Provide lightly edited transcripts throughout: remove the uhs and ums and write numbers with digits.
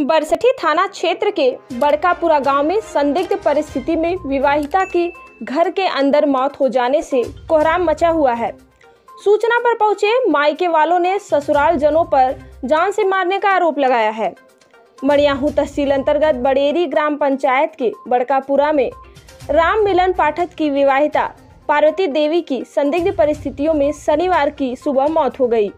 बरसठी थाना क्षेत्र के बड़कापुरा गांव में संदिग्ध परिस्थिति में विवाहिता की घर के अंदर मौत हो जाने से कोहराम मचा हुआ है। सूचना पर पहुंचे मायके वालों ने ससुराल जनों पर जान से मारने का आरोप लगाया है। मड़ियाहू तहसील अंतर्गत बड़ेरी ग्राम पंचायत के बड़कापुरा में राम मिलन पाठक की विवाहिता पार्वती देवी की संदिग्ध परिस्थितियों में शनिवार की सुबह मौत हो गई।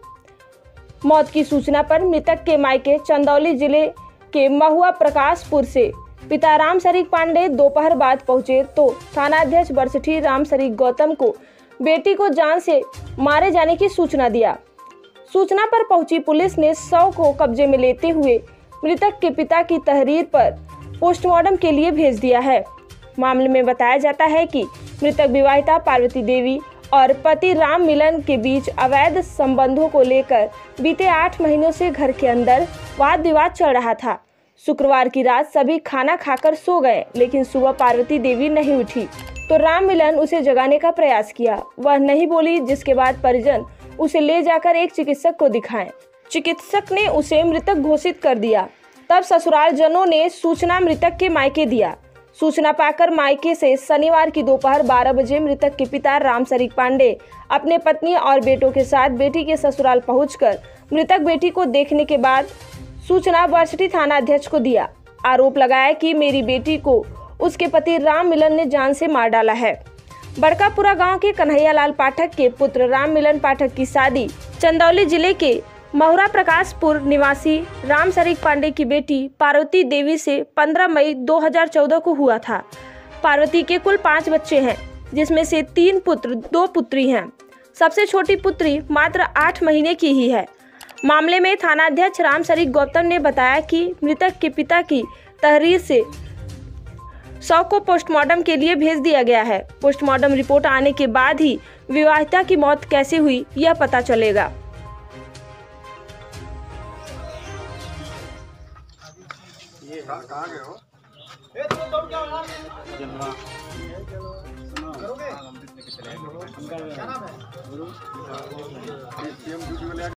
मौत की सूचना पर मृतक के मायके चंदौली जिले के महुआ प्रकाशपुर से पिता राम शरीक पांडे दोपहर बाद पहुंचे तो थानाध्यक्ष बरसठी राम शरीक गौतम को बेटी को जान से मारे जाने की सूचना दिया। सूचना पर पहुंची पुलिस ने शव को कब्जे में लेते हुए मृतक के पिता की तहरीर पर पोस्टमार्टम के लिए भेज दिया है। मामले में बताया जाता है कि मृतक विवाहिता पार्वती देवी और पति राम मिलन के बीच अवैध संबंधों को लेकर बीते 8 महीनों से घर के अंदर वाद विवाद चल रहा था। शुक्रवार की रात सभी खाना खाकर सो गए, लेकिन सुबह पार्वती देवी नहीं उठी तो राम मिलन उसे जगाने का प्रयास किया। वह नहीं बोली, जिसके बाद परिजन उसे ले जाकर एक चिकित्सक को दिखाएं। चिकित्सक ने उसे मृतक घोषित कर दिया। तब ससुराल जनों ने सूचना मृतक के मायके दिया। सूचना पाकर मायके से शनिवार की दोपहर 12 बजे मृतक के पिता राम शरीक पांडे अपने पत्नी और बेटों के साथ बेटी के ससुराल पहुंचकर मृतक बेटी को देखने के बाद सूचना बरसठी थाना अध्यक्ष को दिया। आरोप लगाया कि मेरी बेटी को उसके पति राम मिलन ने जान से मार डाला है। बड़कापुरा गांव के कन्हैया लाल पाठक के पुत्र राम मिलन पाठक की शादी चंदौली जिले के महुआ प्रकाशपुर निवासी राम शरीक पांडे की बेटी पार्वती देवी से 15 मई 2014 को हुआ था। पार्वती के कुल 5 बच्चे हैं, जिसमें से 3 पुत्र 2 पुत्री हैं। सबसे छोटी पुत्री मात्र 8 महीने की ही है। मामले में थानाध्यक्ष राम शरीक गौतम ने बताया कि मृतक के पिता की तहरीर से शव को पोस्टमार्टम के लिए भेज दिया गया है। पोस्टमार्टम रिपोर्ट आने के बाद ही विवाहिता की मौत कैसे हुई यह पता चलेगा। ये कहाँ गए हो? करोगे? क्या नाम है?